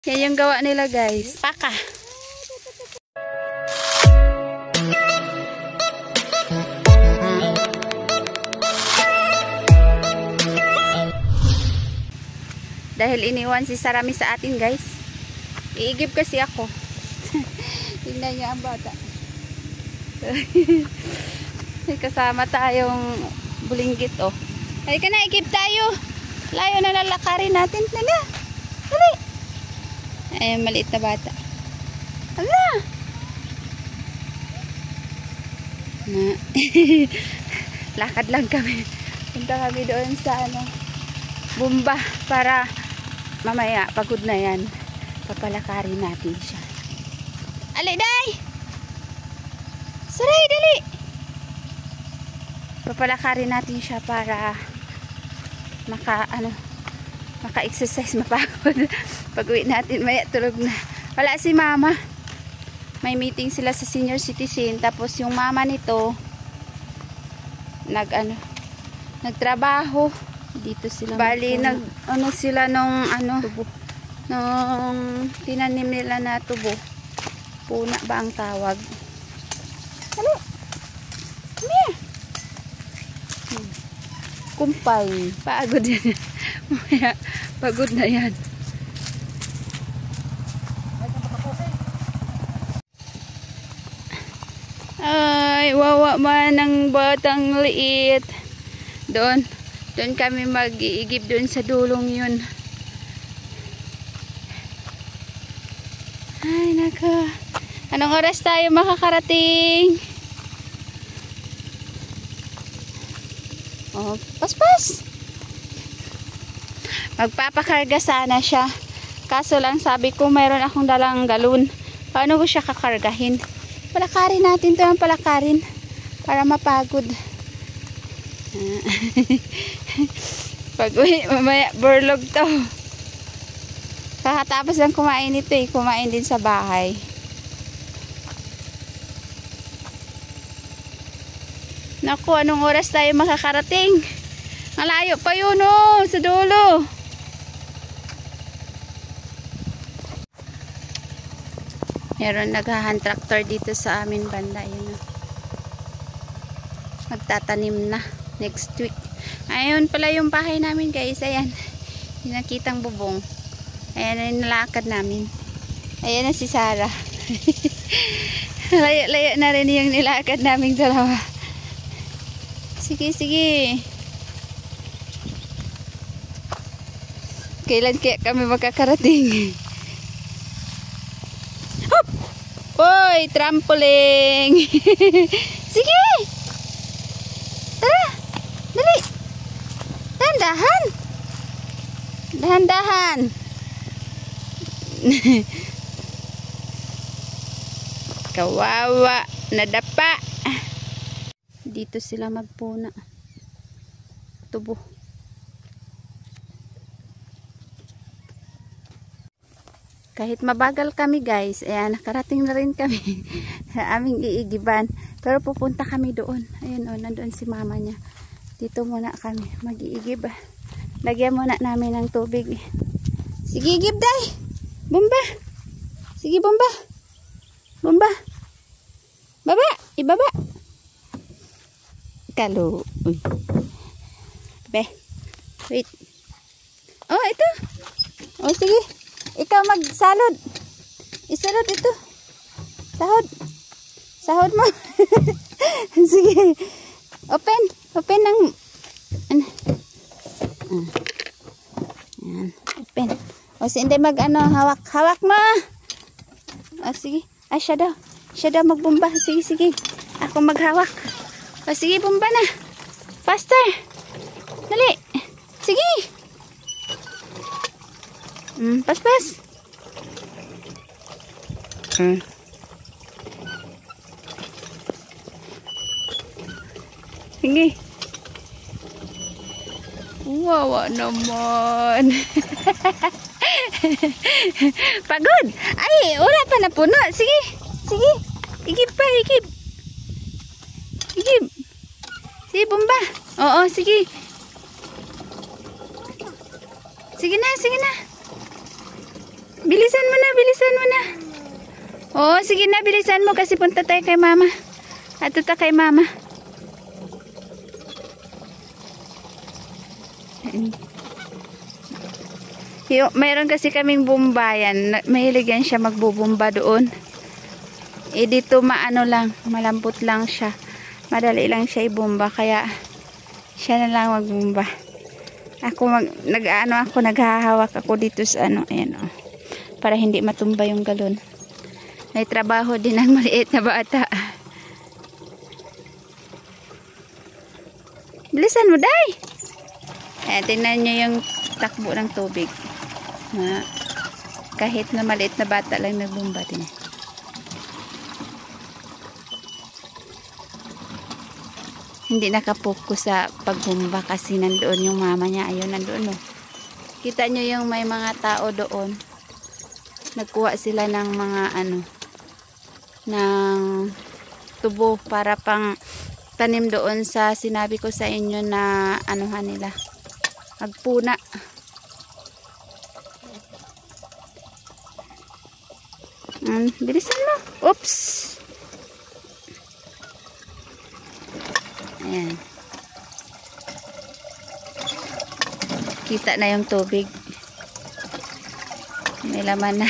Yan yung gawa nila guys. Paka. Dahil iniwan si Sarami sa atin guys. Iigib kasi ako. Tingnan niya ang bata. Kasama tayong bulinggit oh. Halika na, igib tayo. Layo na lalakarin natin. Dali. Dali. Ayan, maliit na bata. Hala! Na. Lakad lang kami. Punta kami doon sa Bumba para mamaya pagod na yan. Papalakarin natin siya. Ali, day! Saray, dali! Papalakarin natin siya para maka-exercise, mapagod. Pag-uwi natin, maya tulog na. Wala si mama. May meeting sila sa senior citizen. Tapos yung mama nito nagtrabaho. Dito sila. Bali, sila nung tubo. Nung tinanim nila na tubo. Puna ba ang tawag? Ano? Come here. Kumpay. Pagod yan. Maya, pagod na yan. Ay, wawa man ang batang liit. Doon kami mag-iigib doon sa dulong yun. Ay, nako. Anong oras tayo makakarating? Oh, paspas. Magpapakarga sana siya. Kaso lang sabi ko mayroon akong dalang galon. Paano ko siya kakargahin? Palakarin natin ito ng palakarin para mapagod. Pag-uwi, mamaya burlog to. Kakatapos lang kumain ito eh. Kumain din sa bahay. Naku, anong oras tayo makakarating? Malayo pa yun oh, sa dulo. Meron naghahan tractor dito sa amin banda. Yun, magtatanim na next week. Ayun pala yung bahay namin guys. Ayan. Yung nakitang bubong. Ayan na yung nalakad namin. Ayan na si Sarah. Layo-layo na rin yung nilakad naming dalawa. Sige, sige. Kailan kaya kami makakarating? Hop! Hoy, trampoline! Sige! Tara! Dali! Dahan-dahan! Dahan-dahan! Kawawa! Nadapa! Dito sila magpuna. Tubo. Kahit mabagal kami guys, ayan, nakarating na rin kami sa aming iigiban. Pero pupunta kami doon. Ayun o, nandoon si mama niya. Dito muna kami mag-iigib. Lagyan muna namin ng tubig. Sige, igib day! Bumba! Sige, bumba! Bumba! Baba! Ibaba! Kalo. Uy. Be. Wait. Oh, ito. Oh, sige. Ikaw magsalod. Isalod ito. Sahod. Sahod mo. Sige. Open. Open ng Yan. Open. O hindi hawak. Hawak mo. O sige. Ay, siya daw. Siya daw magbumba. Sige, sige. Ako maghawak. O sige, bumba na. Faster. Dali. Sige. Pas-pas. Sige. Wawa naman. Pagod. Ay, wala pa na puno. Sige. Sige. Igib pa, igib. Igib. Sige, bumba. Oo, sige. Sige na, sige na. Bilisan mo na, bilisan mo na. Oh, sige na, bilisan mo kasi punta tayo kay mama. At ito kay mama. Mayroon kasi kaming bumbayan. Mahilig yan siya magbubumba doon. Eh dito maano lang, malambot lang siya. Madali lang siya ibumba. Kaya siya na lang magbumba. Ako naghahawak ako dito sa ano. Ayan o. Para hindi matumba yung galon. May trabaho din ang maliit na bata. Bilisan mo, day! Ayan, tingnan nyo yung takbo ng tubig. Kahit na maliit na bata lang nagbumba din. Hindi nakapokus sa pagbumba kasi nandoon yung mama niya. Ayun, nandoon. No. Kita nyo yung may mga tao doon. Nagkuha sila ng mga ng tubo para pang tanim doon sa sinabi ko sa inyo na anuhan nila. Magpuna. Bilisan mo. Oops. Ayan. Kita na yung tubig. May laman na.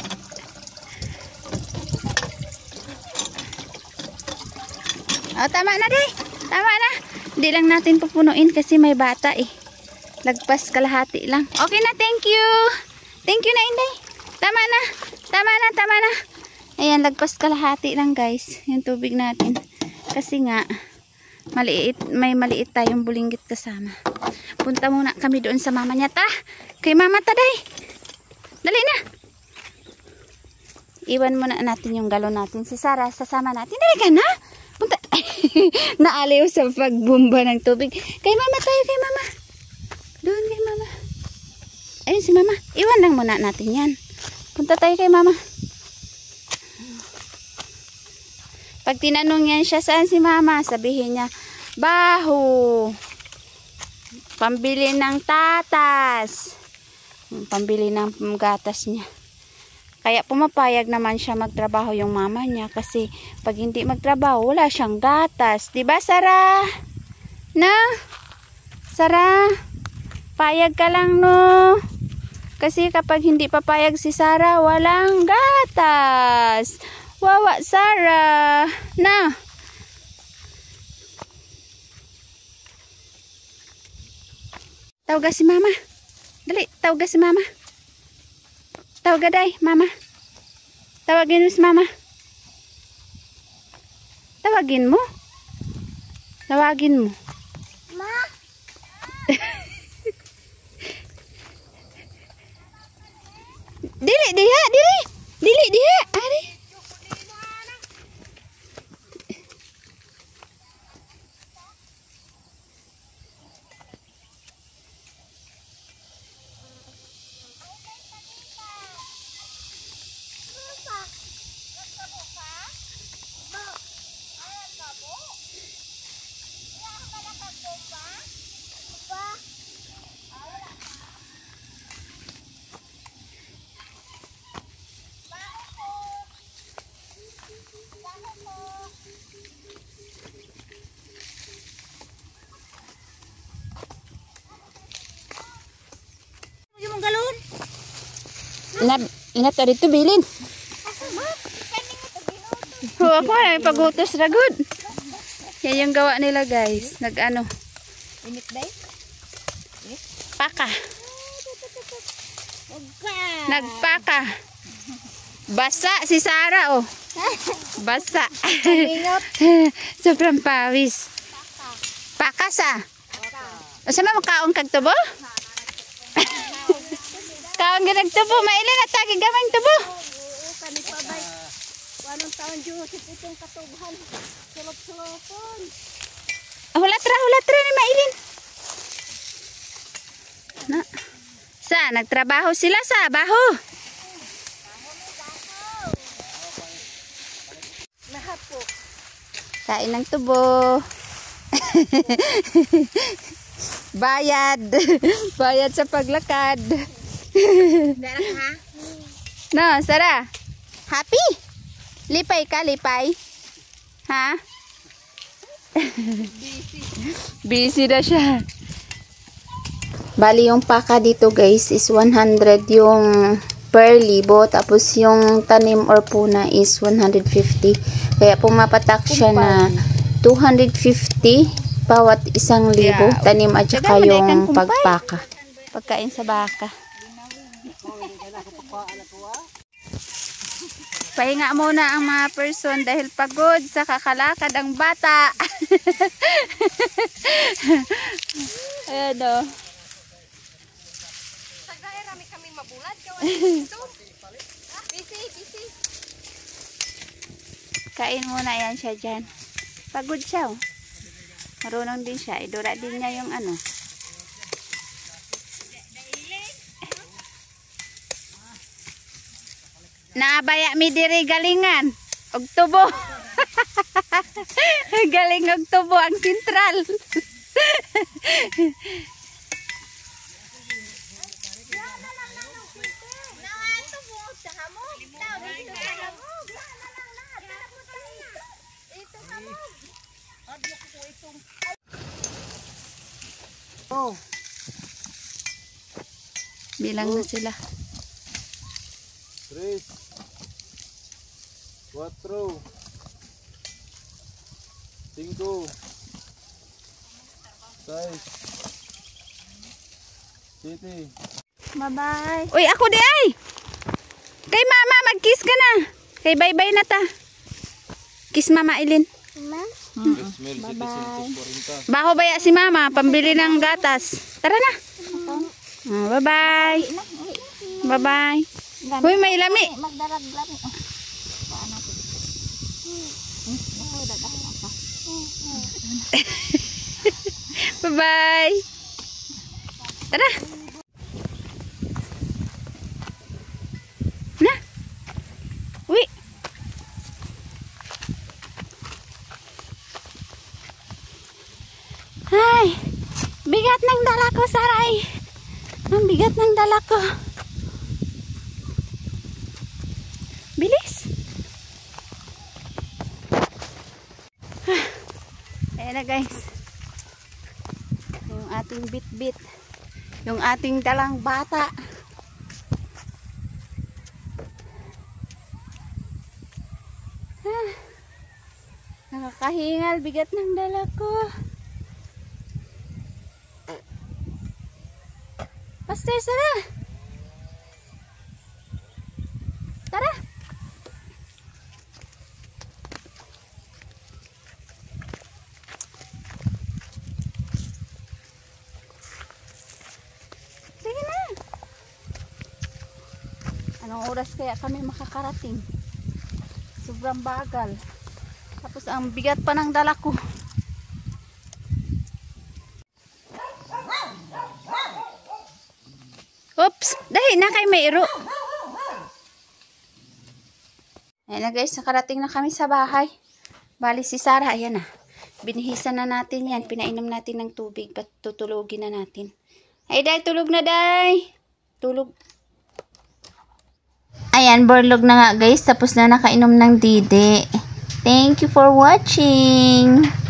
Oh, tama na, day. Tama na. Hindi lang natin pupunuin kasi may bata eh. Lagpas kalahati lang. Okay na, thank you. Thank you na, Inday. Tama na. Tama na, tama na. Ayan, lagpas kalahati lang, guys. Yung tubig natin. Kasi nga, may maliit tayong bulinggit kasama. Punta muna kami doon sa mama niya, ta. Kay mama, ta, day. Dali na. Iwan muna natin yung galon natin. Si Sarah, sasama natin. Dali ka na. Punta. Naaliw sa pagbumba ng tubig. Kay mama tayo, kay mama. Doon kay mama. Ayun si mama. Iwan lang muna natin yan. Punta tayo kay mama. Pag tinanong yan siya, saan si mama? Sabihin niya, baho. Pambili ng tatas. Pambili ng gatas niya. Kaya pumapayag naman siya magtrabaho yung mama niya kasi pag hindi magtrabaho, wala siyang gatas. Diba, Sarah? Na? Sarah? Payag ka lang, no? Kasi kapag hindi papayag si Sarah, walang gatas. Wawa, Sarah. Na? Tawag si mama. Dali, tawag si mama. Tawag day, mama. Tawagin mo si mama. Tawagin mo. Tawagin mo. Ma. Dili diha, dili. Dili diha. Ari. Inat dito bilin. Ako ay pagutos ra good. Yan yung gawa nila, guys. Nag-ano? Init day? Paka. Nagpaka. Basa si Sarah, oh. Basa. Sobrang pawis. Paka sa. O sama makaon kag tubo? Kaon ganag tubo, mailan at tagi gamang tubo. Oo, kani pa bay. Wanong taon Joseph itong katughan. Sulop-sulopon. Hulatra ni mailin. Na. Sa nagtrabaho sila sa baho. Lahat po. Kain ng tubo. Bayad. Bayad sa paglakad. Darang ha? No, Sarah. Happy? Lipay ka, lipay? Ha? Busy na siya. Bali yung paka dito guys is 100 yung per libo. Tapos yung tanim or puna is 150. Kaya pumapatak siya na 250 bawat isang libo. Tanim at saka yung pagpaka. Pagkain sa baka. Pahinga muna ang mga person dahil pagod sa kakalakad ang bata. Ayan o. Tagay rami kami mabulat. Busy. Kain muna yan siya dyan. Pagod siya oh. Marunong din siya. Idura din niya yung ano. Naabaya mi diri galingan. Og tubo. Galing og tubo ang sentral. Bilang na sila. 3, 4, 5, 6, 7. Bye-bye. Uy, ako di ay. Kay mama, mag-kiss ka na. Kay bye-bye na ta. Kiss mama Ilin. Bye-bye. Baho baya si mama, pambili ng gatas. Tara na. Bye-bye. Bye-bye. Uy, may lami. Magdarag lami. Bye-bye. Tara. Na. Uy. Ay. Bigat ng dala ko, Saray. Ang bigat ng dala ko. Bilis. Ayan na guys. Yung ating bit-bit. Yung ating dalang bata. Nakakahingal. Bigat ng dala ko. Pastor, Sara. Tara. Sige na. Anong oras kaya kami makakarating? Sobrang bagal. Tapos ang bigat pa ng dala ko. Oops! Dahil na kay Mayro. Ayan na guys, nakarating na kami sa bahay. Bali si Sarah, ayan na. Binihisan na natin yan. Pinainom natin ng tubig. Ba't tutulogin na natin? Ay, Day, tulog na, Day. Tulog. Ayan, borlog na nga guys. Tapos na nakainom ng dide. Thank you for watching.